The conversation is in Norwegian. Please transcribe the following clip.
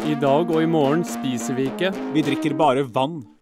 I dag og i morgen spiser vi ikke. Vi drikker bare vann.